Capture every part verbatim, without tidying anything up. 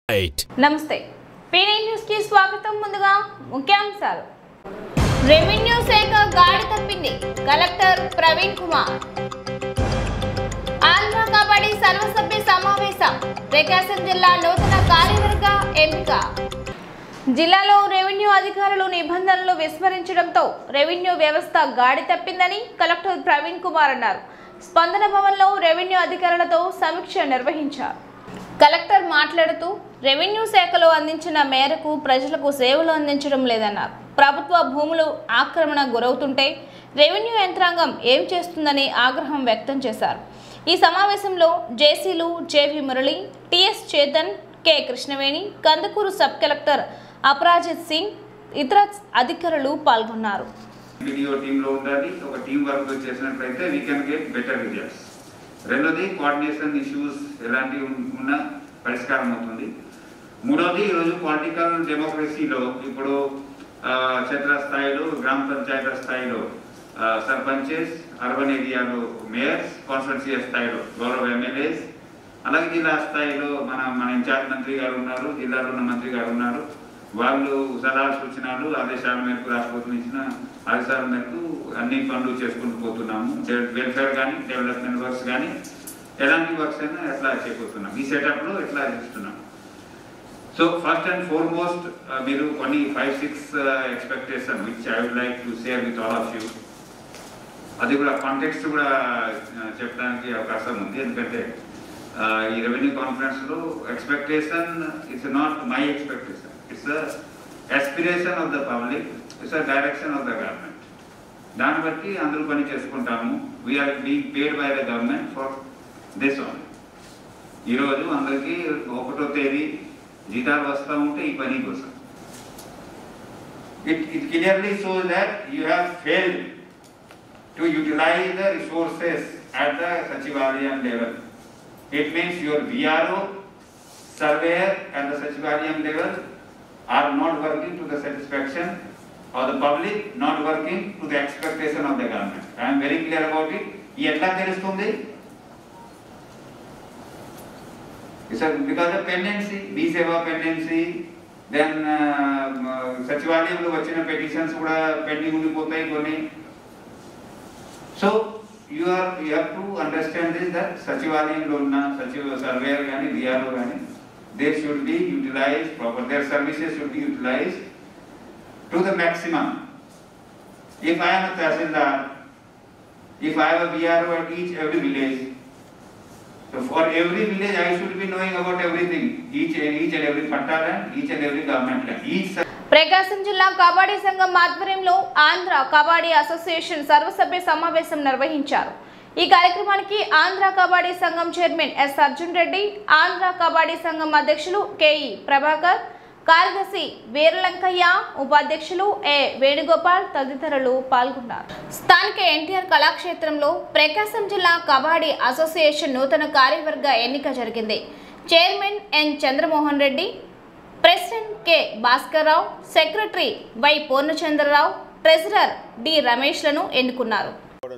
నమస్తే పీనై న్యూస్ కి స్వాగతం. ముందుగా ముఖ్యాంశాలు. రెవెన్యూ శాఖ గాడి తప్పింది, కలెక్టర్ ప్రవీణ్ కుమార్. ఆంధ్ర కబడ్డీ సర్వసభ్య సమావేశం, ప్రకాశం జిల్లా నూతన కార్యవర్గ ఎంపిక. జిల్లాలో రెవెన్యూ అధికారులు నిబంధనలు విస్మరించడంతో రెవెన్యూ వ్యవస్థ గాడి తప్పిందని కలెక్టర్ ప్రవీణ్ కుమార్ అన్నారు. స్పందన భవన్లో రెవెన్యూ అధికారులతో సమీక్ష నిర్వహించారు. కలెక్టర్ మాట్లాడుతూ రెవెన్యూ శాఖలో అందించిన మేరకు ప్రజలకు సేవలు అందించడం లేదన్నారు. ప్రభుత్వ భూములు ఆక్రమణ గురవుతుంటే రెవెన్యూ యంత్రాంగం ఏం చేస్తుందని ఆగ్రహం వ్యక్తం చేశారు. ఈ సమావేశంలో జేసీలు J V Murali, T S Chetan, K Krishnaveni, Kandukur sub collector Aparajit Singh, ఇతర అధికారులు పాల్గొన్నారు. రెండోది కోఆర్డినేషన్ ఇష్యూస్ ఎలాంటి ఉన్న పరిష్కారం అవుతుంది. మూడవది ఈరోజు పొలిటికల్ డెమోక్రసీలో ఇప్పుడు క్షేత్రస్థాయిలో గ్రామ పంచాయతీ స్థాయిలో సర్పంచెస్, అర్బన్ ఏరియాలో మేయర్స్, కాన్స్టిట్యున్సీ స్థాయిలో గౌరవ ఎమ్మెల్యేస్, అలాగే జిల్లా స్థాయిలో మన మన ఇన్ఛార్జ్ మంత్రి గారు ఉన్నారు, జిల్లాలో ఉన్న మంత్రి గారు ఉన్నారు. వాళ్ళు సలహా సూచనలు ఆదేశాల మేరకు రాష్ట్రపతి ఇచ్చిన ఆదేశాల మేరకు అన్ని పనులు చేసుకుంటూ పోతున్నాము. వెల్ఫేర్ కానీ డెవలప్మెంట్ వర్క్స్ కానీ ఎలాంటి వర్క్స్ అయినా ఎట్లా చేయబోతున్నాం, ఈ సెటప్లో ఎట్లా చేస్తున్నాం. సో ఫస్ట్ అండ్ ఫార్మోస్ట్ మీరు కొన్ని five six expectation which I would like to share with all of you. అది కూడా కాంటెక్స్ట్ కూడా చెప్పడానికి అవకాశం ఉంది. ఎందుకంటే ఈ రెవెన్యూ కాన్ఫరెన్స్లో expectation it's not my expectation, it's the aspiration of the public, it's a direction of the government. దాన్ని బట్టి అందరూ పని చేసుకుంటాము. We're being paid by the government for this only. ఈరోజు అందరికీ ఒకటో తేదీ జీతాలు వస్తూ ఉంటే ఈ పని కోసం. It it clearly shows that you have failed to utilise the resources at the sachivalayam level. It means your VRO, surveyor and the sachivalayam level are not working to the satisfaction of the public, not working to the expectation of the government. I am very clear about it. Ee etla telustundi? It's a, because of pendency, B-Seva pendency, then sachivalayamlo vachina petitions kuda pending undipotayi koni. So you are you have to understand this, that sachivalayamlo unna sachiva surveyor gaani V R O gaani, they should be utilized proper, their services should be utilized to the maximum. If I am a Tahsildar, if I have a V R O at each every village, so for every village I should be knowing about everything, each each and every patta land, each and every government land, each. Prakasam జిల్లా కబడ్డీ సంఘం ఆధ్వర్యంలో Andhra kabaddi association సర్వసభ్య సమావేశం నిర్వహించారు. ఈ కార్యక్రమానికి ఆంధ్ర కబడ్డీ సంఘం chairman S Arjun Reddy, Andhra kabaddi సంఘం అధ్యక్షులు కేఈ ప్రభాకర్, కార్యదర్శి వీరలంకయ్య, ఉపాధ్యక్షులు ఏ వేణుగోపాల్ తదితరులు పాల్గొన్నారు. స్థానిక ఎన్టీఆర్ కళాక్షేత్రంలో ప్రకాశం జిల్లా కబడ్డీ అసోసియేషన్ నూతన కార్యవర్గ ఎన్నిక జరిగింది. Chairman N Chandramohan Reddy, president K Bhaskar Rao, secretary Y Purnachandrarao, treasurer D రమేష్లను ఎన్నుకున్నారు.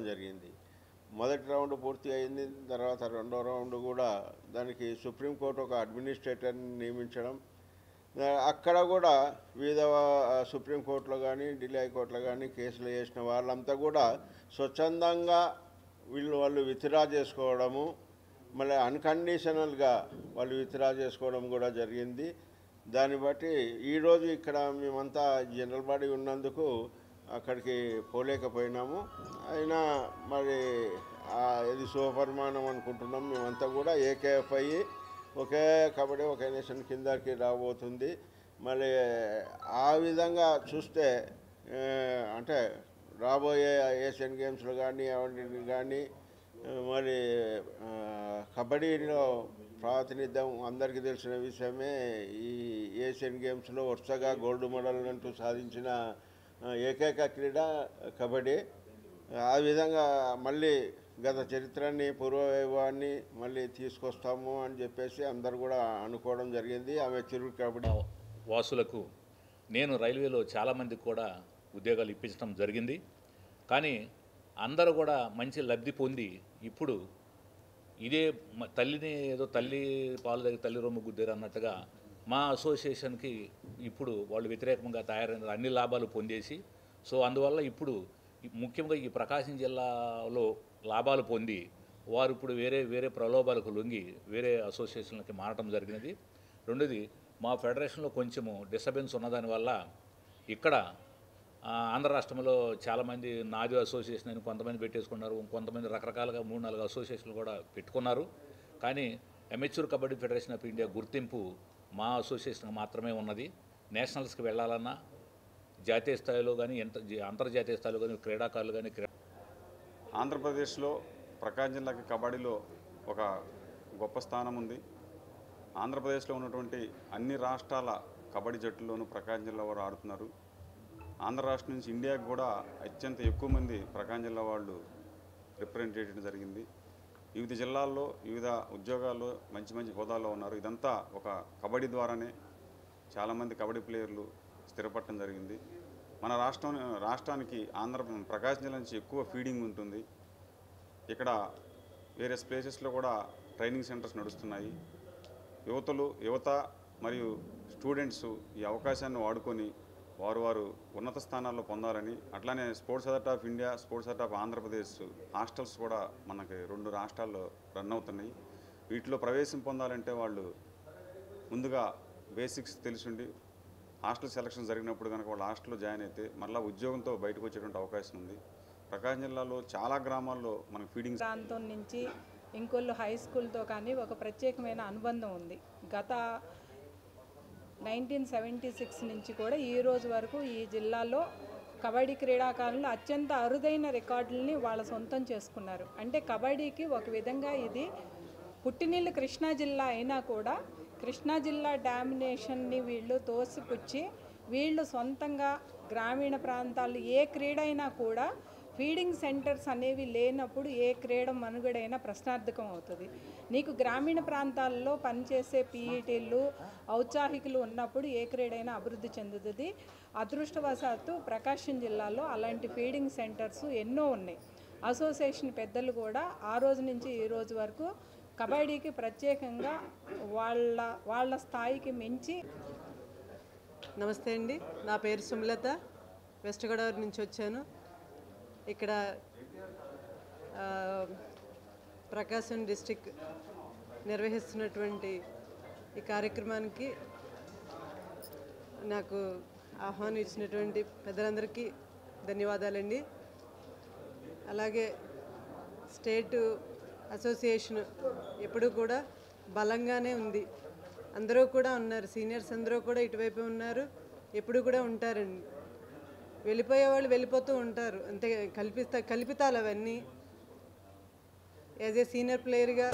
మొదటి రౌండ్ పూర్తి అయింది. తర్వాత రెండో రౌండ్ కూడా దానికి సుప్రీంకోర్టు ఒక అడ్మినిస్ట్రేటర్ని నియమించడం, అక్కడ కూడా వివిధ సుప్రీంకోర్టులో కానీ ఢిల్లీ హైకోర్టులో కానీ కేసులు వేసిన వాళ్ళంతా కూడా స్వచ్ఛందంగా వీళ్ళు వాళ్ళు విత్డ్రా చేసుకోవడము, మళ్ళీ అన్కండిషనల్గా వాళ్ళు విత్డ్రా చేసుకోవడం కూడా జరిగింది. దాన్ని బట్టి ఈరోజు ఇక్కడ మేమంతా జనరల్ బాడీ ఉన్నందుకు అక్కడికి పోలేకపోయినాము. అయినా మరి ఇది శుభపరిమాణం అనుకుంటున్నాం. మేమంతా కూడా ఏకేఎఫ్ అయ్యి ఒకే కబడ్డీ ఒకే నేషన్ కిందకి రాబోతుంది. మళ్ళీ ఆ విధంగా చూస్తే అంటే రాబోయే ఏషియన్ గేమ్స్లో కానీ అవన్నీ కానీ మరి కబడ్డీలో ప్రాతినిధ్యం అందరికీ తెలిసిన విషయమే. ఈ ఏషియన్ గేమ్స్లో వరుసగా గోల్డ్ మెడల్ అంటూ సాధించిన ఏకైక క్రీడ కబడ్డీ. ఆ విధంగా మళ్ళీ గత చరిత్రని పూర్వవైభవాన్ని మళ్ళీ తీసుకొస్తాము అని చెప్పేసి అందరు కూడా అనుకోవడం జరిగింది. ఆమె చిరు కబడ్డీ వాసులకు నేను రైల్వేలో చాలామందికి కూడా ఉద్యోగాలు ఇప్పించడం జరిగింది. కానీ అందరూ కూడా మంచి లబ్ధి పొంది ఇప్పుడు ఇదే తల్లిని ఏదో తల్లి పాలు దగ్గర తల్లి రొమ్ము గుద్దేరు అన్నట్టుగా మా అసోసియేషన్కి ఇప్పుడు వాళ్ళు వ్యతిరేకంగా తయారైన అన్ని లాభాలు పొందేసి, సో అందువల్ల ఇప్పుడు ముఖ్యంగా ఈ ప్రకాశం జిల్లాలో లాభాలు పొంది వారు ఇప్పుడు వేరే వేరే ప్రలోభాలకు లొంగి వేరే అసోసియేషన్లకి మారటం జరిగినది. రెండోది, మా ఫెడరేషన్లో కొంచెము డిస్టర్బెన్స్ ఉన్నదానివల్ల ఇక్కడ ఆంధ్ర రాష్ట్రంలో చాలామంది నాది అసోసియేషన్ అని కొంతమంది పెట్టేసుకున్నారు, కొంతమంది రకరకాలుగా మూడు నాలుగు అసోసియేషన్లు కూడా పెట్టుకున్నారు. కానీ amateur kabaddi federation of India గుర్తింపు మా అసోసియేషన్ మాత్రమే ఉన్నది. నేషనల్స్కి వెళ్ళాలన్నా జాతీయ స్థాయిలో కానీ అంతర్జాతీయ స్థాయిలో కానీ క్రీడాకారులు కానీ ఆంధ్రప్రదేశ్లో ప్రకాశం జిల్లాకి కబడ్డీలో ఒక గొప్ప స్థానం ఉంది. ఆంధ్రప్రదేశ్లో ఉన్నటువంటి అన్ని రాష్ట్రాల కబడ్డీ జట్టుల్లోనూ ప్రకాశం జిల్లా వారు ఆడుతున్నారు. ఆంధ్ర రాష్ట్రం నుంచి ఇండియాకి కూడా అత్యంత ఎక్కువ మంది ప్రకాశం జిల్లా వాళ్ళు రిప్రజెంట్ చేయడం జరిగింది. వివిధ జిల్లాల్లో వివిధ ఉద్యోగాల్లో మంచి మంచి హోదాల్లో ఉన్నారు. ఇదంతా ఒక కబడ్డీ ద్వారానే చాలామంది కబడ్డీ ప్లేయర్లు స్థిరపడటం జరిగింది. మన రాష్ట్రం రాష్ట్రానికి ఆంధ్ర ప్రకాశం జిల్లా నుంచి ఎక్కువ ఫీడింగ్ ఉంటుంది. ఇక్కడ వేరియస్ ప్లేసెస్లో కూడా ట్రైనింగ్ సెంటర్స్ నడుస్తున్నాయి. యువతలు యువత మరియు స్టూడెంట్స్ ఈ అవకాశాన్ని వాడుకొని వారు వారు ఉన్నత స్థానాల్లో పొందాలని, అట్లానే sports authority of India, sports authority of Andhra Pradesh hostels కూడా మనకి రెండు రాష్ట్రాల్లో రన్ అవుతున్నాయి. వీటిలో ప్రవేశం పొందాలంటే వాళ్ళు ముందుగా బేసిక్స్ తెలిసిండి హాస్టల్ సెలక్షన్ జరిగినప్పుడు కనుక వాళ్ళు హాస్టల్లో జాయిన్ అయితే మళ్ళీ ఉద్యోగంతో బయటకు వచ్చేటువంటి అవకాశం ఉంది. ప్రకాశం జిల్లాలో చాలా గ్రామాల్లో మనకు ఫీడింగ్ ప్రాంతం నుంచి ఇంకొల్లు హై స్కూల్తో కానీ ఒక ప్రత్యేకమైన అనుబంధం ఉంది. గత నైన్టీన్ సెవెంటీ సిక్స్ నుంచి కూడా ఈ రోజు వరకు ఈ జిల్లాలో కబడ్డీ క్రీడాకారులు అత్యంత అరుదైన రికార్డుల్ని వాళ్ళ సొంతం చేసుకున్నారు. అంటే కబడ్డీకి ఒక విధంగా ఇది పుట్టినీళ్ళు కృష్ణా జిల్లా అయినా కూడా కృష్ణా జిల్లా డామినేషన్ని వీళ్ళు తోసిపుచ్చి వీళ్ళు సొంతంగా గ్రామీణ ప్రాంతాలు ఏ క్రీడ అయినా కూడా ఫీడింగ్ సెంటర్స్ అనేవి లేనప్పుడు ఏ క్రీడ మనుగడైనా ప్రశ్నార్థకం అవుతుంది. నీకు గ్రామీణ ప్రాంతాల్లో పనిచేసే పీఈటీలు ఔత్సాహికులు ఉన్నప్పుడు ఏ క్రీడైనా అభివృద్ధి చెందుతుంది. అదృష్టవశాత్తు ప్రకాశం జిల్లాలో అలాంటి ఫీడింగ్ సెంటర్స్ ఎన్నో ఉన్నాయి. అసోసియేషన్ పెద్దలు కూడా ఆ రోజు నుంచి ఈ రోజు వరకు కబడ్డీకి ప్రత్యేకంగా వాళ్ళ వాళ్ళ స్థాయికి మించి. నమస్తే అండి, నా పేరు సుమలత, వెస్ట్ గోదావరి నుంచి వచ్చాను. ఇక్కడ ప్రకాశం డిస్ట్రిక్ట్ నిర్వహిస్తున్నటువంటి ఈ కార్యక్రమానికి నాకు ఆహ్వానం ఇచ్చినటువంటి పెద్దలందరికీ ధన్యవాదాలండి. అలాగే స్టేట్ అసోసియేషన్ ఎప్పుడూ కూడా బలంగానే ఉంది. అందరూ కూడా ఉన్నారు, సీనియర్స్ అందరూ కూడా ఇటువైపు ఉన్నారు, ఎప్పుడు కూడా ఉంటారండి. వెళ్ళిపోయే వాళ్ళు వెళ్ళిపోతూ ఉంటారు, అంతే. కల్పిత కల్పితాలు అవన్నీ. యాజ్ ఏ సీనియర్ ప్లేయర్గా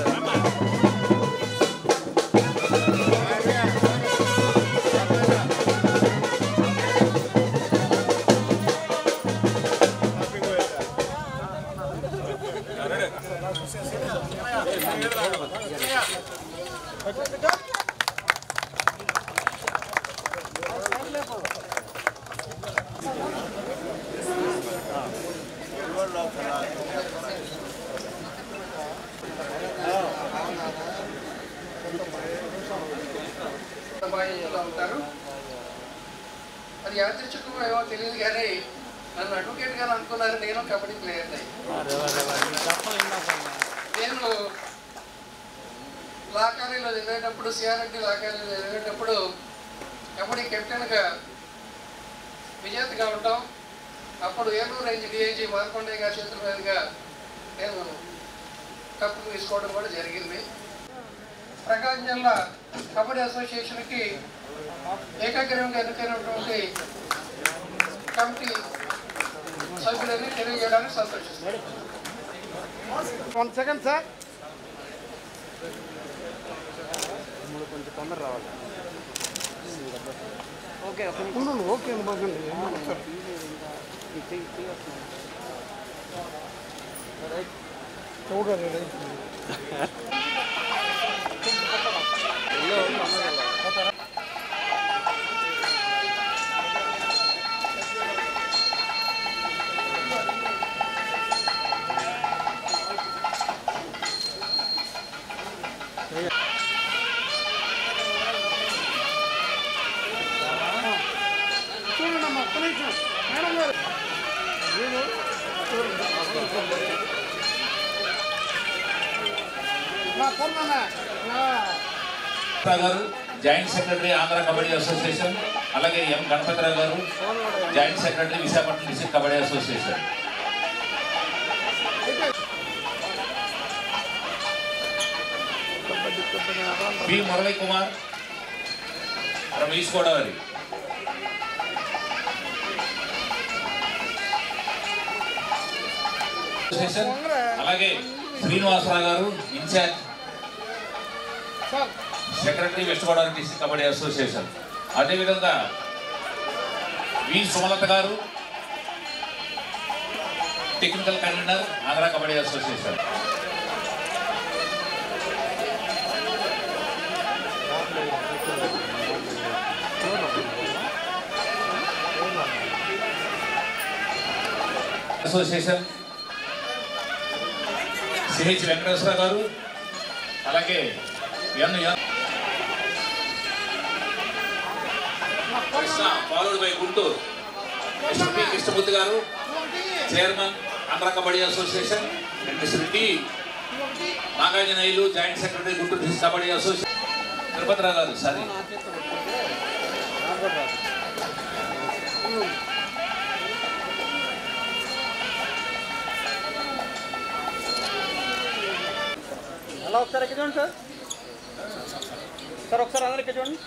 ఉంటారు. అది యాదృచ్ఛికమో ఏమో తెలియదు కానీ నన్ను అడ్వకేట్ గారు అనుకున్నారు. నేను కబడ్డీ ప్లేయర్ని. నేను లా కాలేజీలో చదివేటప్పుడు, సిఆర్ఎడ్డి లా కాలేజీలో చదివేటప్పుడు కబడ్డీ కెప్టెన్గా విజేతగా ఉంటాం. అప్పుడు ఏలూరు రేంజ్ డిఐజీ మార్కొండయ్య గారి చేతుల మీదుగా నేను కప్పు తీసుకోవడం కూడా జరిగింది. ప్రకాశం జిల్లా కబడ్డీ అసోసియేషన్కి ఏకాగ్రంగా ఎన్నికైనటువంటి కమిటీ సభ్యులని తెలియజేయడానికి సంతోషిస్తున్నాను. వన్ సెకండ్ సార్, కొంచెం తొందర రావాలి. ఓకే ఓకే చూడండి. గారు joint secretary Andhra kabaddi association, అలాగే ఎం గణపతిరావు గారు joint secretary Visakhapatnam district kabaddi association. P Murali Kumar from east Godavari. అలాగే శ్రీనివాసరావు గారు in charge secretary west Godavari district kabaddi association. అదేవిధంగా వి సుమలత గారు technical convener Andhra kabaddi association. Association CH Venkateswara గారు, అలాగే N Krishna followed by Guntur mister P Krishnamurthy గారు chairman Andhra kabaddi association, and mister T నాగార్జునయ్యలు joint secretary Guntur district kabaddi association. Tirupathirao గారు sorry అలా ఒకసారి ఎక్కి చూడండి సార్ సార్ ఒకసారి అందరు ఎక్కి చూడండి.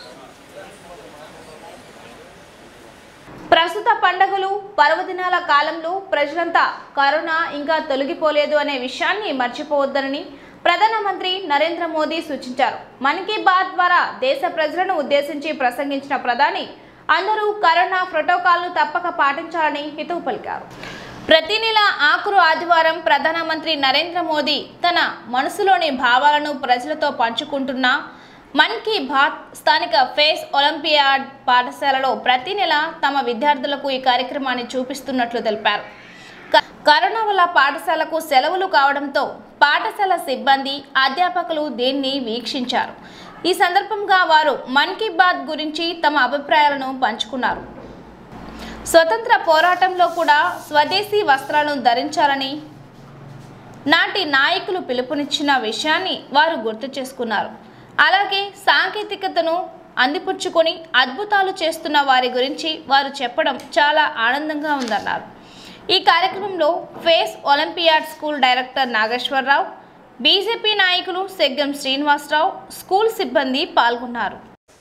ప్రస్తుత పండుగలు పర్వదినాల కాలంలో ప్రజలంతా కరోనా ఇంకా తొలగిపోలేదు అనే విషయాన్ని మర్చిపోవద్దని ప్రధానమంత్రి నరేంద్ర మోదీ సూచించారు. మన్ కీ బాత్ ద్వారా దేశ ప్రజలను ఉద్దేశించి ప్రసంగించిన ప్రధాని అందరూ కరోనా ప్రోటోకాల్ను తప్పక పాటించాలని హితవు పలికారు. ప్రతి నెల ఆఖరు ఆదివారం ప్రధానమంత్రి నరేంద్ర మోదీ తన మనసులోని భావాలను ప్రజలతో పంచుకుంటున్న మన్ కీ బాత్ స్థానిక ఫేస్ ఒలింపియాడ్ పాఠశాలలో ప్రతి నెల తమ విద్యార్థులకు ఈ కార్యక్రమాన్ని చూపిస్తున్నట్లు తెలిపారు. కరోనా వల్ల పాఠశాలకు సెలవులు కావడంతో పాఠశాల సిబ్బంది అధ్యాపకులు దీన్ని వీక్షించారు. ఈ సందర్భంగా వారు మన్ కీ బాత్ గురించి తమ అభిప్రాయాలను పంచుకున్నారు. స్వతంత్ర పోరాటంలో కూడా స్వదేశీ వస్త్రాలను ధరించాలని నాటి నాయకులు పిలుపునిచ్చిన విషయాన్ని వారు గుర్తు చేసుకున్నారు. అలాగే సాంకేతికతను అందిపుచ్చుకొని అద్భుతాలు చేస్తున్న వారి గురించి వారు చెప్పడం చాలా ఆనందంగా ఉందన్నారు. ఈ కార్యక్రమంలో face olympiad school director Nageswararao, BJP నాయకులు సెగ్గం శ్రీనివాసరావు, స్కూల్ సిబ్బంది పాల్గొన్నారు.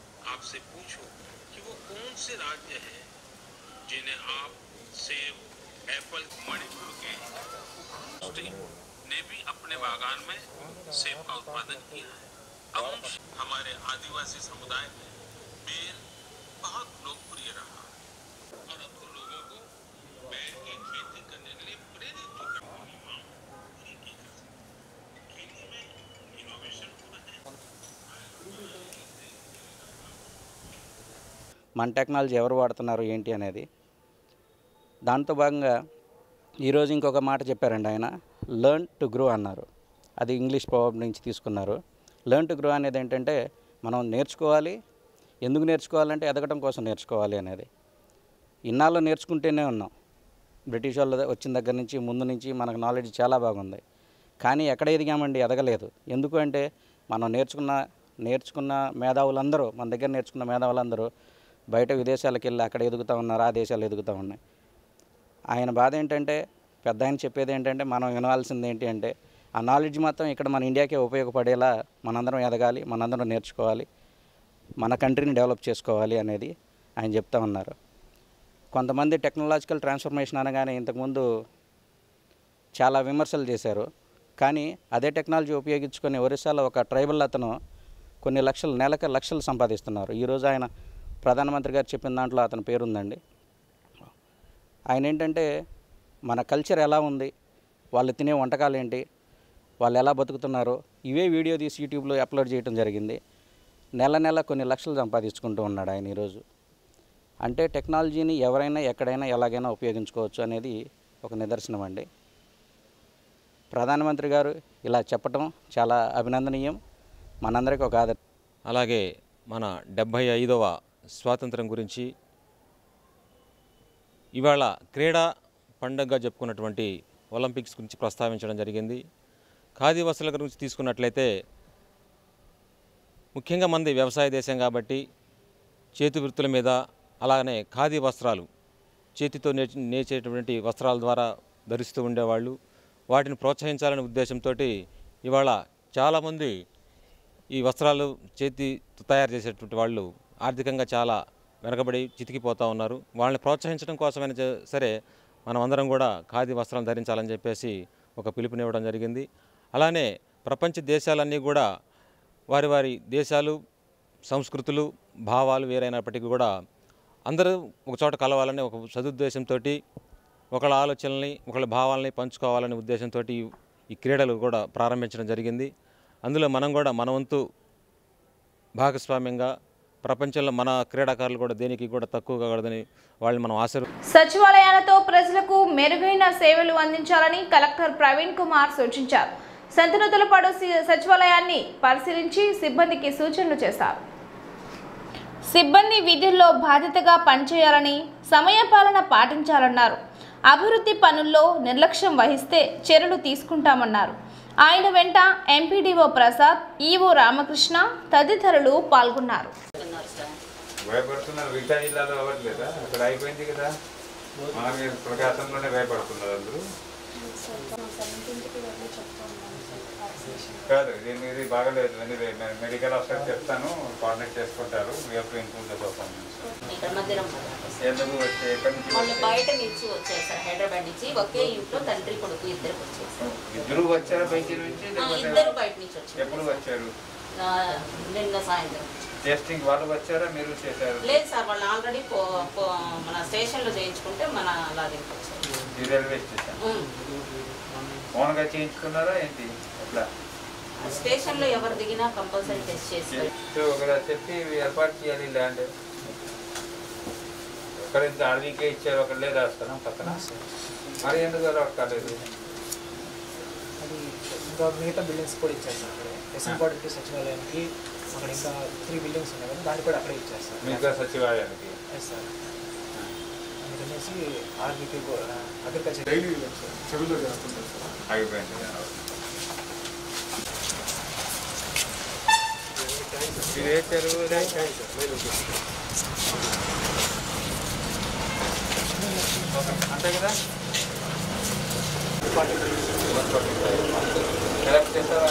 सेब का उत्पादन किया है। अब हमारे आदिवासी समुदाय में बेर बहुत लोकप्रिय रहा और अब तो लोगों को बेर की खेती करने के लिए प्रेरित भी करना खेती में इनोवेशन हो रहे हैं. మన టెక్నాలజీ ఎవరు వాడుతున్నారు ఏంటి అనేది దాంతో భాగంగా ఈరోజు ఇంకొక మాట చెప్పారండి ఆయన, లెర్న్ టు గ్రో అన్నారు. అది ఇంగ్లీష్ ప్రావర్బ్ నుంచి తీసుకున్నారు. లెర్న్ టు గ్రో అనేది ఏంటంటే మనం నేర్చుకోవాలి. ఎందుకు నేర్చుకోవాలంటే ఎదగడం కోసం నేర్చుకోవాలి అనేది. ఇన్నాళ్ళు నేర్చుకుంటూనే ఉన్నాం. బ్రిటిష్ వాళ్ళు వచ్చిన దగ్గర నుంచి ముందు నుంచి మనకు నాలెడ్జ్ చాలా బాగుంది. కానీ ఎక్కడ ఎదిగామండి? ఎదగలేదు. ఎందుకు అంటే మనం నేర్చుకున్న నేర్చుకున్న మేధావులందరూ మన దగ్గర నేర్చుకున్న మేధావులందరూ బయట విదేశాలకు వెళ్ళి అక్కడ ఎదుగుతూ ఉన్నారు, ఆ దేశాలు ఎదుగుతూ ఉన్నాయి. ఆయన బాధ ఏంటంటే పెద్ద ఆయన చెప్పేది ఏంటంటే మనం వినాల్సింది ఏంటి అంటే ఆ నాలెడ్జ్ మొత్తం ఇక్కడ మన ఇండియాకే ఉపయోగపడేలా మనందరం ఎదగాలి, మనందరం నేర్చుకోవాలి, మన కంట్రీని డెవలప్ చేసుకోవాలి అనేది ఆయన చెప్తా ఉన్నారు. కొంతమంది టెక్నాలజికల్ ట్రాన్స్ఫర్మేషన్ అనగానే ఇంతకుముందు చాలా విమర్శలు చేశారు. కానీ అదే టెక్నాలజీ ఉపయోగించుకొని ఒరిస్సాలో ఒక ట్రైబల్ అతను కొన్ని లక్షలు నెలకు లక్షలు సంపాదిస్తున్నారు. ఈరోజు ఆయన ప్రధానమంత్రి గారు చెప్పిన దాంట్లో అతని పేరుందండి. ఆయన ఏంటంటే మన కల్చర్ ఎలా ఉంది, వాళ్ళు తినే వంటకాలు ఏంటి, వాళ్ళు ఎలా బతుకుతున్నారో ఇవే వీడియో తీసి యూట్యూబ్లో అప్లోడ్ చేయడం జరిగింది. నెల నెల కొన్ని లక్షలు సంపాదించుకుంటూ ఉన్నాడు ఆయన ఈరోజు. అంటే టెక్నాలజీని ఎవరైనా ఎక్కడైనా ఎలాగైనా ఉపయోగించుకోవచ్చు అనేది ఒక నిదర్శనం అండి. ప్రధానమంత్రి గారు ఇలా చెప్పటం చాలా అభినందనీయం, మనందరికీ ఒక ఆదర్శం. అలాగే మన డెబ్భై ఐదవ స్వాతంత్రం గురించి ఇవాళ క్రీడా పండుగగా చెప్పుకున్నటువంటి ఒలింపిక్స్ గురించి ప్రస్తావించడం జరిగింది. ఖాదీ వస్త్రాల గురించి తీసుకున్నట్లయితే ముఖ్యంగా మంది వ్యవసాయ దేశం కాబట్టి చేతి వృత్తుల మీద అలాగనే ఖాదీ వస్త్రాలు చేతితో నే నేర్చేటువంటి వస్త్రాల ద్వారా ధరిస్తూ ఉండేవాళ్ళు. వాటిని ప్రోత్సహించాలనే ఉద్దేశంతో ఇవాళ చాలామంది ఈ వస్త్రాలు చేతి తయారు చేసేటువంటి వాళ్ళు ఆర్థికంగా చాలా వెనకబడి చితికిపోతూ ఉన్నారు. వాళ్ళని ప్రోత్సహించడం కోసమైనా సరే మనం అందరం కూడా ఖాదీ వస్త్రాలు ధరించాలని చెప్పేసి ఒక పిలుపునివ్వడం జరిగింది. అలానే ప్రపంచ దేశాలన్నీ కూడా వారి వారి దేశాలు సంస్కృతులు భావాలు వేరైనప్పటికీ కూడా అందరూ ఒక చోట కలవాలని ఒక సదుద్దేశంతో ఒకళ్ళ ఆలోచనల్ని ఒకళ్ళ భావాలని పంచుకోవాలనే ఉద్దేశంతో ఈ క్రీడలు కూడా ప్రారంభించడం జరిగింది. అందులో మనం కూడా మన వంతు భాగస్వామ్యంగా ప్రపంచంలో మన క్రీడాకారులు కూడా దేనికి కూడా తక్కువ కాకూడదని వాళ్ళని మనం ఆశీర్వ సచివాలయాలతో ప్రజలకు మెరుగైన సేవలు అందించాలని కలెక్టర్ ప్రవీణ్ కుమార్ సూచించారు. సంతనూతలపాడు సచివాలయాన్ని పరిశీలించి సిబ్బందికి సూచనలు చేశారు. సిబ్బంది విధుల్లో బాధ్యతగా పనిచేయాలని, సమయపాలన పాటించాలన్నారు. అభివృద్ధి పనుల్లో నిర్లక్ష్యం వహిస్తే చర్యలు తీసుకుంటామన్నారు. ఆయన వెంట ఎంపీడీఓ ప్రసాద్, ఈవో రామకృష్ణ తదితరులు పాల్గొన్నారు. భయపడుతున్నారు మిగతా జిల్లాలో అవ్వట్లేదా? అక్కడ అయిపోయింది కదా, మనకి ప్రకాశంలోనే భయపడుతున్నారు అందరూ. కాదు దీని ఇది బాగలేదు, మెడికల్ ఆఫీసర్ చెప్తాను, కోఆర్డినేట్ చేసుకుంటారు. ఎందుకు వచ్చే ఎక్కడి నుంచి బయట నుంచి వచ్చారు సార్, హైదరాబాద్ నుంచి. ఒకే ఇంట్లో తండ్రి కొడుకు ఇద్దరు వచ్చారు. ఇద్దరు వచ్చారు బయట నుంచి? ఇద్దరు బయట నుంచి వచ్చారు. ఎప్పుడు వచ్చారు? నిన్న సాయంత్రం. టెస్టింగ్ వాళ్ళు వచ్చారా మీరు చేశారు? లేదు సార్, వాళ్ళు ఆల్రెడీ మన స్టేషన్లో చేయించుకుంటే మన లాగిన్కి వచ్చారు. ఈ రైల్వే స్టేషన్ ఓన్గా చేయించుకున్నారా ఏంటి? అట్లా స్టేషన్లో ఎవరు దిగినా కంపల్సరీ టెస్ట్ చేసి ఒకలా చెప్పి ఏర్పాటు చేయాలి. ల్యాండ్ ఒకరి అడవికే ఇచ్చారు, ఒకళ్ళే రాస్తాను పక్కన. మరి ఎందుకు రాలేదు? అది ఇంకా మిగతా బిల్డింగ్స్ కూడా ఇచ్చారు సార్. అక్కడ ఎస్ఎంపాడికి సచివాలయానికి అక్కడ ఇంకా త్రీ బిల్డింగ్స్ ఉన్నాయి కదా, దాన్ని కూడా అక్కడే ఇచ్చారు సార్. మిగతా సచివాలయానికి ఎస్ సార్. అందుకనేసి ఆర్బీకి అగ్రికల్చర్ చెరువులో జరుగుతుంది సార్. అయిపోయింది. ఇదే చెరువు అంతే కదా? కలెక్ట్ చేస్తారా?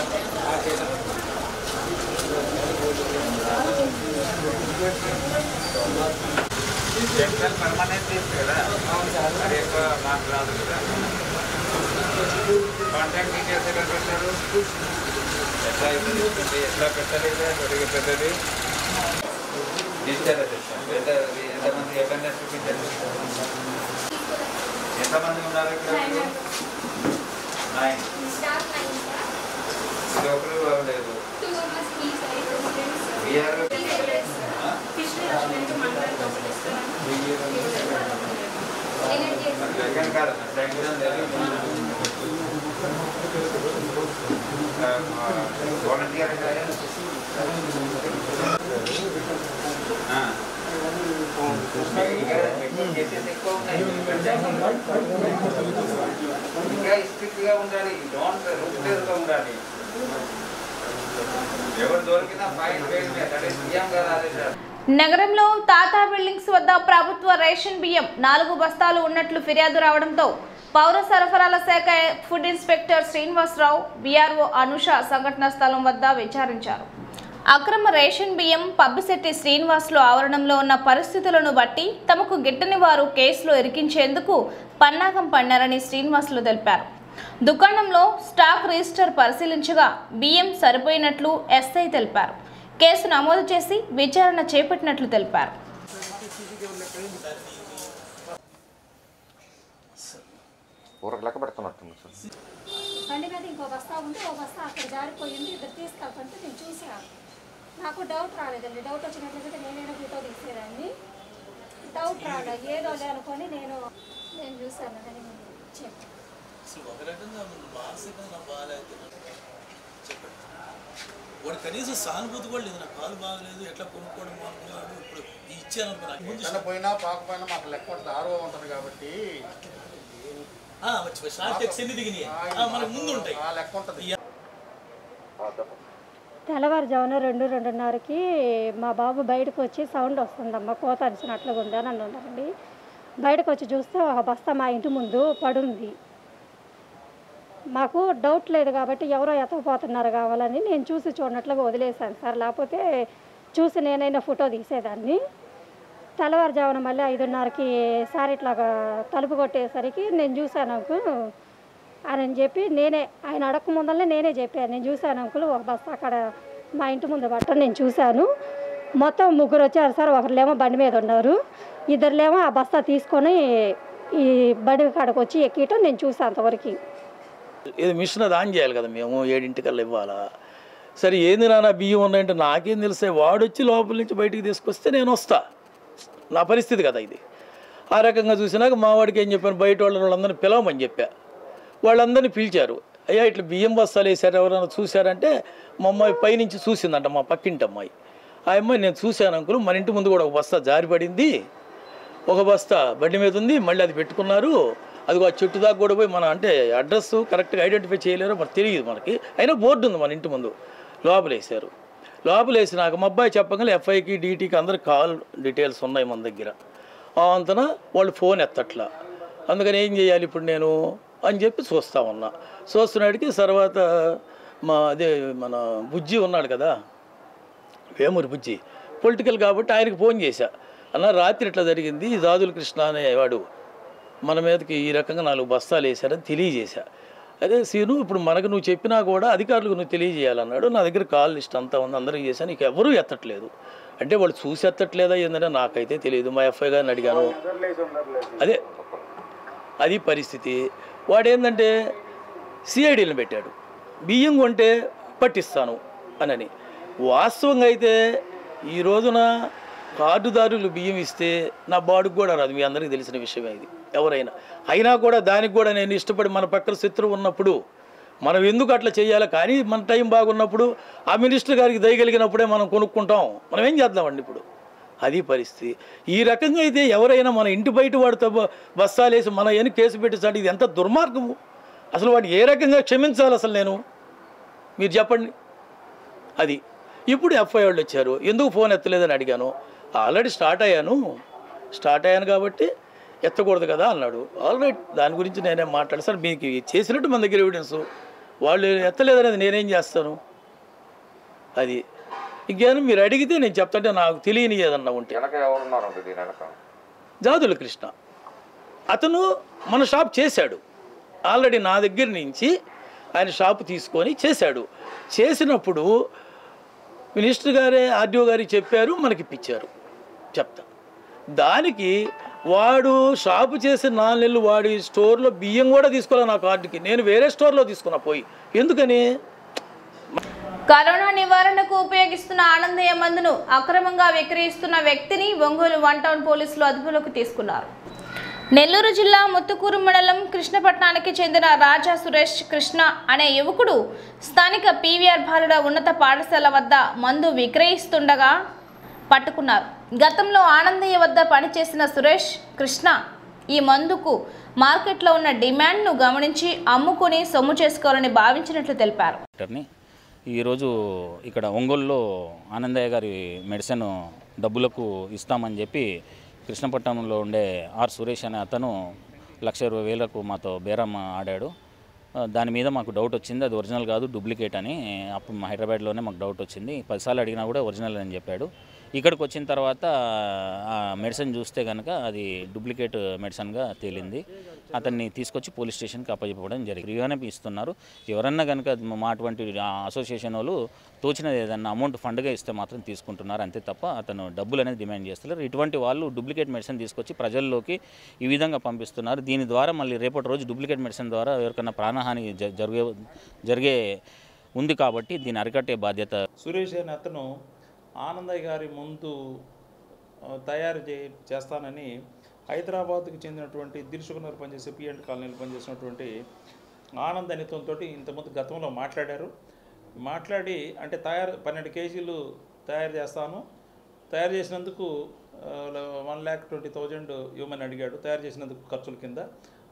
పర్మనెంట్ చేస్తే కదా, అది ఎక్కువ మాకు రాదు కదా. కాంటాక్ట్ డీటెయిల్స్ ఎక్కడ పెట్టారు? ఎట్లా ఎట్లా పెట్టాలి? కొద్దిగా పెద్దది డిజిటల్ ఎంతమంది ఎక్కడ చూపించారు? ఎంతమంది ఉన్నారు ఇక్కడ? నైన్. ఇది ఒకరు అవ్వలేదు. సెకండ్ కాదు వాలంటీర్ ఎక్కువ ఉన్నాయి. ఇంకా స్ట్రిక్ట్గా ఉండాలి, డోంట్ రూట్గా ఉండాలి. ఎవరు దొరికినా ఫైన్ వేయడమే. సీఎం గారు ఆదేశాలు. నగరంలో తాతా బిల్డింగ్స్ వద్ద ప్రభుత్వ రేషన్ బియ్యం నాలుగు బస్తాలు ఉన్నట్లు ఫిర్యాదు రావడంతో పౌర సరఫరాల శాఖ food inspector Srinivasarao, BRO Anusha సంఘటనా స్థలం వద్ద విచారించారు. అక్రమ రేషన్ బియ్యం పబ్బిశెట్టి శ్రీనివాసులు ఆవరణంలో ఉన్న పరిస్థితులను బట్టి తమకు గిట్టని వారు కేసులో ఇరికించేందుకు పన్నాగం పన్నారని శ్రీనివాసులు తెలిపారు. దుకాణంలో స్టాక్ రిజిస్టర్ పరిశీలించగా బియ్యం సరిపోయినట్లు ఎస్ఐ తెలిపారు. కేసు నమోదు చేసి విచారణ చేపట్టినట్లు తెలిపారు. లెక్క పెడుతున్నట్టుంది సార్. బండి మీద ఇంకో బస్తా ఉంటే ఓ బస్తా అక్కడ జారిపోయింది, ఇద్దరు తీసుకెళ్తుంటే నేను చూసాను. నాకు డౌట్ రాలేదండి. డౌట్ వచ్చినట్లయితే నేనైనా ఫోటో తీసేదాన్ని. డౌట్ రాలేదు, ఏదో అనుకొని నేను నేను చూసాను అని చెప్పాను. వాడు కనీసం సానుభూతి కూడా లేదు. నాకు కాలు బాగలేదు, ఎట్లా కొనుక్కోవడం అనుకున్నాడు. ఇప్పుడు ఇచ్చాను అనుకున్నాను. పోయినా పాకపోయినా మాకు లెక్క ఉంటుంది, ఆరో ఉంటుంది కాబట్టి షార్ట్ టెక్స్ ఎన్ని దిగినాయి మనకు ముందు ఉంటాయి లెక్క ఉంటుంది. తెల్లవారుజామున రెండు రెండున్నరకి మా బాబు బయటకు వచ్చి సౌండ్ వస్తుందమ్మా, కోత అరిచినట్లుగా ఉంది అని అన్నారండి. బయటకు వచ్చి చూస్తే ఒక బస్తా మా ఇంటి ముందు పడుంది. మాకు డౌట్ లేదు కాబట్టి ఎవరో ఎత్తకపోతున్నారు కావాలని నేను చూసి చూడనట్లుగా వదిలేశాను సార్, లేకపోతే చూసి నేనైనా ఫోటో తీసేదాన్ని. తెల్లవారుజామున మళ్ళీ ఐదున్నరకి సార్ ఇట్లాగా తలుపు కొట్టేసరికి నేను చూశాను అంకుల్ అని చెప్పి నేనే ఆయన అడగక ముందరనే నేనే చెప్పాను, నేను చూశాను అంకుల్ ఒక బస్తా అక్కడ మా ఇంటి ముందు బట్ట నేను చూశాను. మొత్తం ముగ్గురు వచ్చారు సార్, ఒకరిలేమో బండి మీద ఉన్నారు, ఇద్దరులేమో ఆ బస్తా తీసుకొని ఈ బండి కాడకు వచ్చి ఎక్కటం నేను చూసాను అంతవరకు. ఇది మిషన్ అది ఆన్ చేయాలి కదా, మేము ఏడింటికల్లా ఇవ్వాలా. సరే ఏంది నాన్న బియ్యం ఉన్నాయంటే నాకేం తెలిసే, వాడు వచ్చి లోపల నుంచి బయటికి తీసుకొస్తే నేను వస్తా, నా పరిస్థితి కదా ఇది. ఆ రకంగా చూసినాక మా వాడికి ఏం చెప్పాను, బయట వాళ్ళని వాళ్ళందరినీ పిలవమని చెప్పా. వాళ్ళందరినీ పిలిచారు. అయ్యా ఇట్లా బియ్యం బస్తాలు వేసారు ఎవరైనా చూశారంటే మా అమ్మాయి పైనుంచి చూసిందంట, మా పక్కింటి అమ్మాయి. ఆ అమ్మాయి నేను చూశాను అంకుల్, మన ఇంటి ముందు కూడా ఒక బస్తా జారిపడింది, ఒక బస్తా బండి మీద ఉంది, మళ్ళీ అది పెట్టుకున్నారు, అది ఆ చెట్టు దాకా కూడా పోయి మన అంటే అడ్రస్ కరెక్ట్గా ఐడెంటిఫై చేయలేరో మనకు తెలియదు మనకి, అయినా బోర్డు ఉంది మన ఇంటి ముందు. లోపలేసారు. లోపలేసినాక మా అబ్బాయి చెప్పగల ఎఫ్ఐకి డీటీకి అందరికి కాల్ డీటెయిల్స్ ఉన్నాయి మన దగ్గర. అంతన వాళ్ళు ఫోన్ ఎత్తట్లా, అందుకని ఏం చేయాలి ఇప్పుడు నేను అని చెప్పి చూస్తా ఉన్నా. చూస్తున్నాడికి తర్వాత మా అదే మన బుజ్జి ఉన్నాడు కదా, వేమూరి బుజ్జి, పొలిటికల్ కాబట్టి ఆయనకి ఫోన్ చేశా. అన్న రాత్రి ఇట్లా జరిగింది, దాదుల కృష్ణ అనేవాడు మన మీదకి ఈ రకంగా నాలుగు బస్తాలు వేశారని తెలియజేశా. అదే సీను ఇప్పుడు మనకు నువ్వు చెప్పినా కూడా అధికారులకు నువ్వు తెలియజేయాలన్నాడు. నా దగ్గర కాల్ లిస్ట్ అంతా ఉంది, అందరికీ చేశాను, నీకు ఎవరూ ఎత్తట్లేదు. అంటే వాళ్ళు చూసి ఎత్తట్లేదా ఏంటంటే నాకైతే తెలియదు. మా ఎఫ్ఐ గారిని అడిగాను, అదే అది పరిస్థితి. వాడు ఏంటంటే సిఐడీలను పెట్టాడు, బియ్యం కొంటే పట్టిస్తాను అనని. వాస్తవంగా అయితే ఈ రోజున కార్డుదారులు బియ్యం ఇస్తే నా బాడుకు కూడా రాదు, మీ అందరికీ తెలిసిన విషయమే ఇది ఎవరైనా. అయినా కూడా దానికి కూడా నేను ఇష్టపడి మన పక్కన శత్రువు ఉన్నప్పుడు మనం ఎందుకు అట్లా చేయాలి, కానీ మన టైం బాగున్నప్పుడు ఆ మినిస్టర్ గారికి దయగలిగినప్పుడే మనం కొనుక్కుంటాం, మనం ఏం చేద్దామండి ఇప్పుడు, అది పరిస్థితి. ఈ రకంగా అయితే ఎవరైనా మన ఇంటి బయట వాడితో బస్తాలు వేసి మన ఏమి కేసు పెట్టించాడు, ఇది ఎంత దుర్మార్గము. అసలు వాడిని ఏ రకంగా క్షమించాలి అసలు నేను, మీరు చెప్పండి. అది ఇప్పుడు ఎఫ్ఐ వాళ్ళు వచ్చారు, ఎందుకు ఫోన్ ఎత్తలేదని అడిగాను. ఆల్రెడీ స్టార్ట్ అయ్యాను స్టార్ట్ అయ్యాను కాబట్టి ఎత్తకూడదు కదా అన్నాడు. ఆల్రైట్, దాని గురించి నేనేం మాట్లాడు సార్, మీకు చేసినట్టు మన దగ్గర ఎవిడెన్స్, వాళ్ళు ఎత్తలేదనేది నేనేం చేస్తాను. అది ఇంకేనా మీరు అడిగితే నేను చెప్తాంటే నాకు తెలియని ఏదన్నా ఉంటే. జాదుల కృష్ణ అతను మన షాప్ చేశాడు ఆల్రెడీ, నా దగ్గర నుంచి ఆయన షాపు తీసుకొని చేశాడు. చేసినప్పుడు మినిస్టర్ గారే ఆర్డీఓ గారికి చెప్పారు, మనకి ఇప్పించారు. చెప్తా దానికి వాడు షాపు చేసిన నాలుగు నెలలు వాడి స్టోర్లో బియ్యం కూడా తీసుకోవాలి నా కార్డుకి, నేను వేరే స్టోర్లో తీసుకున్నా పోయి. ఎందుకని కరోనా నివారణకు ఉపయోగిస్తున్న ఆనందయ్య మందును అక్రమంగా విక్రయిస్తున్న వ్యక్తిని ఒంగోలు వన్ టౌన్ పోలీసులు అదుపులోకి తీసుకున్నారు. నెల్లూరు జిల్లా ముత్తుకూరు మండలం కృష్ణపట్నానికి చెందిన రాజా సురేష్ కృష్ణ అనే యువకుడు స్థానిక పీవీఆర్ బాలుడ ఉన్నత పాఠశాల వద్ద మందు విక్రయిస్తుండగా పట్టుకున్నారు. గతంలో ఆనందయ్య వద్ద పనిచేసిన సురేష్ కృష్ణ ఈ మందుకు మార్కెట్లో ఉన్న డిమాండ్ను గమనించి అమ్ముకొని సొమ్ము చేసుకోవాలని భావించినట్లు తెలిపారు. ఈరోజు ఇక్కడ ఒంగోలులో ఆనందయ్య గారి మెడిసిన్ డబ్బులకు ఇస్తామని చెప్పి కృష్ణపట్నంలో ఉండే ఆర్ సురేష్ అనే అతను లక్ష ఇరవై వేలకు మాతో బేరం ఆడాడు. దాని మీద మాకు డౌట్ వచ్చింది, అది ఒరిజినల్ కాదు డూప్లికేట్ అని. అప్పుడు మా హైదరాబాద్లోనే మాకు డౌట్ వచ్చింది. పదిసార్లు అడిగినా కూడా ఒరిజినల్ అని చెప్పాడు. ఇక్కడికి వచ్చిన తర్వాత ఆ మెడిసిన్ చూస్తే కనుక అది డూప్లికేట్ మెడిసిన్గా తేలింది. అతన్ని తీసుకొచ్చి పోలీస్ స్టేషన్కి అప్పచెప్పడం జరిగింది. ఫ్రీగానే ఇస్తున్నారు. ఎవరన్నా కనుక మా అటువంటి అసోసియేషన్ వాళ్ళు తోచినది ఏదన్నా అమౌంట్ ఫండ్గా ఇస్తే మాత్రం తీసుకుంటున్నారు, అంతే తప్ప అతను డబ్బులు అనేది డిమాండ్ చేస్తున్నారు. ఇటువంటి వాళ్ళు డూప్లికేట్ మెడిసిన్ తీసుకొచ్చి ప్రజల్లోకి ఈ విధంగా పంపిస్తున్నారు. దీని ద్వారా మళ్ళీ రేపటి రోజు డూప్లికేట్ మెడిసిన్ ద్వారా ఎవరికైనా ప్రాణహాని జరిగే జరిగే ఉంది కాబట్టి దీన్ని అరికట్టే బాధ్యత. సురేష్ అనే అతను ఆనందయ్య గారి ముందు తయారు చే చేస్తానని హైదరాబాద్కి చెందినటువంటి దిల్సుఖ్నగర్ పనిచేసే పిఎండ్ కాలనీలో పనిచేసినటువంటి ఆనంద్ అనే తోటి ఇంతకుముందు గతంలో మాట్లాడారు. మాట్లాడి అంటే తయారు పన్నెండు కేజీలు తయారు చేస్తాను, తయారు చేసినందుకు వన్ ల్యాక్ ట్వంటీ థౌజండ్ ఇవ్వమని అడిగాడు. తయారు చేసినందుకు ఖర్చుల కింద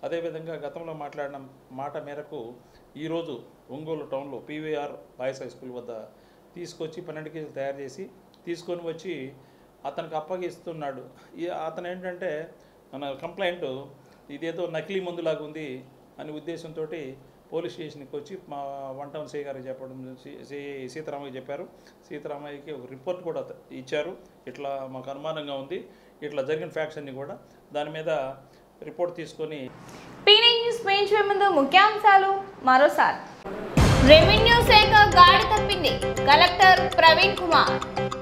అదేవిధంగా గతంలో మాట్లాడిన మాట మేరకు ఈరోజు ఒంగోలు టౌన్లో పీవీఆర్ బాయ్స్ హై స్కూల్ వద్ద తీసుకొచ్చి పన్నెండు కేజీలు తయారు చేసి తీసుకొని వచ్చి అతనికి అప్పగిస్తున్నాడు. ఈ అతను ఏంటంటే మన కంప్లైంట్ ఇదేదో నకిలీ మందులాగా ఉంది అనే ఉద్దేశంతో పోలీస్ స్టేషన్కి వచ్చి మా వన్ టౌన్ సీ గారికి చెప్పడం సీతారామయ్య చెప్పారు. సీతారామయ్యకి ఒక రిపోర్ట్ కూడా ఇచ్చారు. ఇట్లా మాకు అనుమానంగా ఉంది, ఇట్లా జరిగిన ఫ్యాక్ట్స్ అన్ని కూడా దాని మీద రిపోర్ట్ తీసుకొని పీనీ న్యూస్ పెంచే ముందు ముఖ్యాంశాలు మరోసారి. రెవెన్యూ శాఖ గాడి తప్పింది, కలెక్టర్ ప్రవీణ్ కుమార్.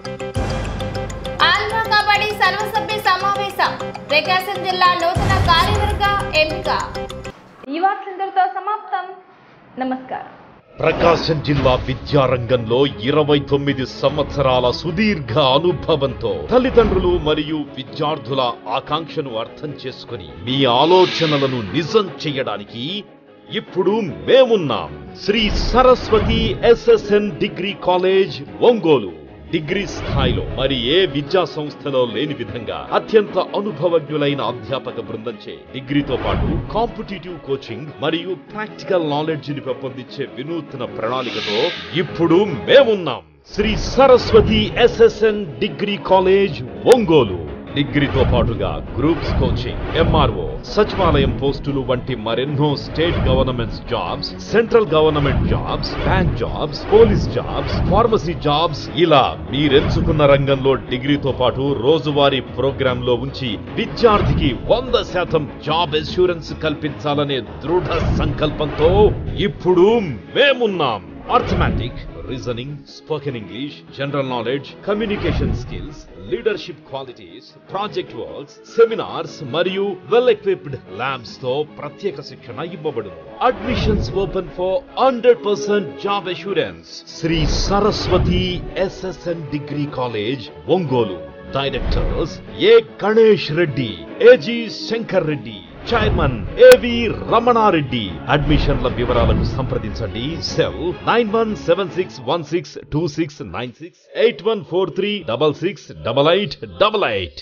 ఆంధ్ర కబడ్డీ సర్వసభ్య సమావేశం, ప్రకాశం జిల్లా నూతన కార్యవర్గ ఎంపిక. ఈ వార్తలతో సమాప్తం. నమస్కారం. ప్రకాశం జిల్లా విద్యారంగంలో ఇరవై తొమ్మిది సంవత్సరాల సుదీర్ఘ అనుభవంతో తల్లిదండ్రులు మరియు విద్యార్థుల ఆకాంక్షను అర్థం చేసుకుని మీ ఆలోచనలను నిజం చేయడానికి ఇప్పుడు మేమున్నాం. Shri Saraswati SSN degree college Ongole. Degree స్థాయిలో మరి ఏ విద్యా సంస్థలో లేని విధంగా అత్యంత అనుభవజ్ఞులైన అధ్యాపక బృందంచే డిగ్రీతో పాటు కాంపిటీటివ్ కోచింగ్ మరియు ప్రాక్టికల్ నాలెడ్జ్ ని పెంపొందించే వినూత్న ప్రణాళికతో ఇప్పుడు మేమున్నాం. Shri Saraswati SSN degree college Ongole. డిగ్రీతో పాటుగా గ్రూప్స్ కోచింగ్, ఎంఆర్ఓ, సచివాలయం పోస్టులు వంటి మరెన్నో state governments jobs, central government jobs, bank jobs, police jobs, pharmacy jobs, ఇలా మీరెంచుకున్న రంగంలో డిగ్రీతో పాటు రోజువారీ ప్రోగ్రామ్ లో ఉంచి విద్యార్థికి వంద శాతం జాబ్ అష్యూరెన్స్ కల్పించాలనే దృఢ సంకల్పంతో ఇప్పుడు మేమున్నాం. Arithmetic, reasoning, spoken English, general knowledge, communication skills, leadership qualities, project works, seminars మరియు వెల్ ఎక్విప్డ్ ల్యాబ్స్ తో ప్రత్యేక శిక్షణ ఇవ్వబడును. Admissions open for hundred percent job assurance. Shri Saraswati SSN degree college Ongole. Directors A Ganesh Reddy, A G Shankar Reddy, chairman A V Ramanareddy. అడ్మిషన్ల వివరాలకు సంప్రదించండి. Cell nine one seven six one six two six nine six eight one four three double six double eight double eight.